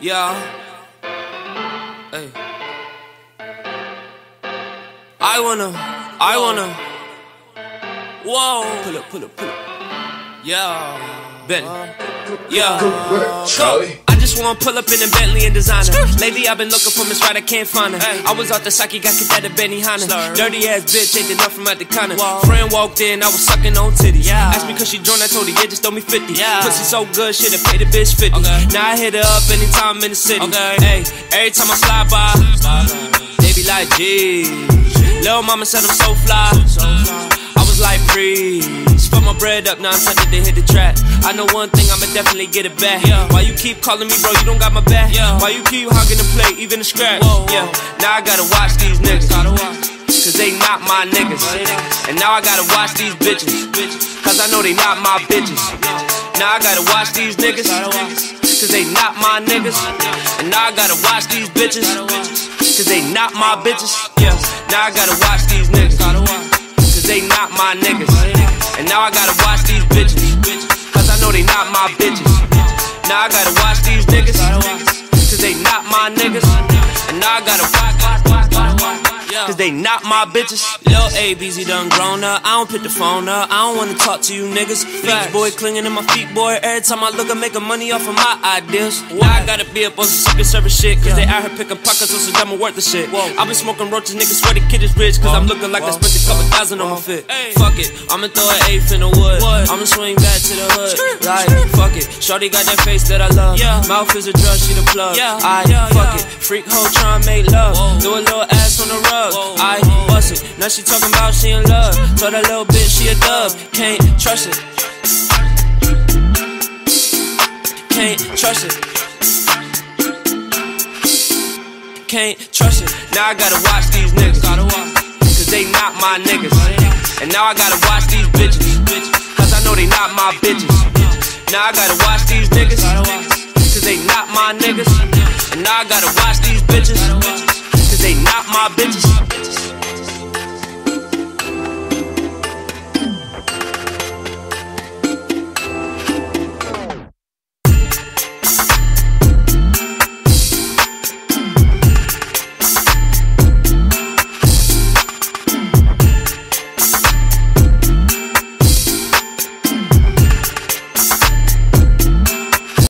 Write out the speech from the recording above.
Yeah. Hey. I wanna. Whoa. Pull up. Yeah. Bentley. Yeah. Charlie. I just wanna pull up in a Bentley and designer. Lately I've been looking for Miss Right, I can't find her. I was out the Saki, got kicked out of Benihana. Dirty ass bitch, ain't enough from out the corner. Friend walked in, I was sucking on titties. Asked me cause she joined, I told her, yeah, just throw me 50. Pussy so good, shit, I paid the bitch 50. Now I hit her up anytime I'm in the city. Hey, every time I slide by, they be like, gee. Lil' mama said I'm so fly. I was like, freeze. Put my bread up, now I'm tempted to hit the track. I know one thing, I'ma definitely get it back. Why you keep calling me, bro, you don't got my back? Why you keep hogging the plate, even the scratch? Now I gotta watch these niggas, cause they not my niggas. And now I gotta watch these bitches, cause I know they not my bitches. Now I gotta watch these niggas, cause they not my niggas. And now I gotta watch these bitches, cause they not my bitches. Now I gotta watch these niggas, cause they not my niggas. And now I gotta watch these bitches, cause I know they not my bitches. Now I gotta watch these niggas, cause they not my niggas. And now I gotta watch, cause they not my bitches. Lil' A-BZ done grown up, I don't pick the phone up, I don't wanna talk to you niggas. Beach boy clinging in my feet, boy. Every time I look, I make money off of my ideas. Now I gotta be up on some Secret Service shit, cause they out here picking pockets on some dumb worth of shit. I been smoking roaches, niggas swear the kid is rich, cause I'm looking like I spent a couple thousand on my fit. Fuck it, I'ma throw an eighth in the wood, I'ma swing back to the hood. Like, fuck it, shorty got that face that I love. Mouth is a drug, she the plug. Fuck it, freak hoe tryna make love. Do a little ass on the rug. I bust it, now she talking about she in love. Told that little bitch she a dub, can't trust it. Can't trust it. Can't trust it. Now I gotta watch these niggas, cause they not my niggas. And now I gotta watch these bitches, cause I know they not my bitches. Now I gotta watch these niggas, cause they not my niggas. And now I gotta watch these bitches, cause they not my bitches.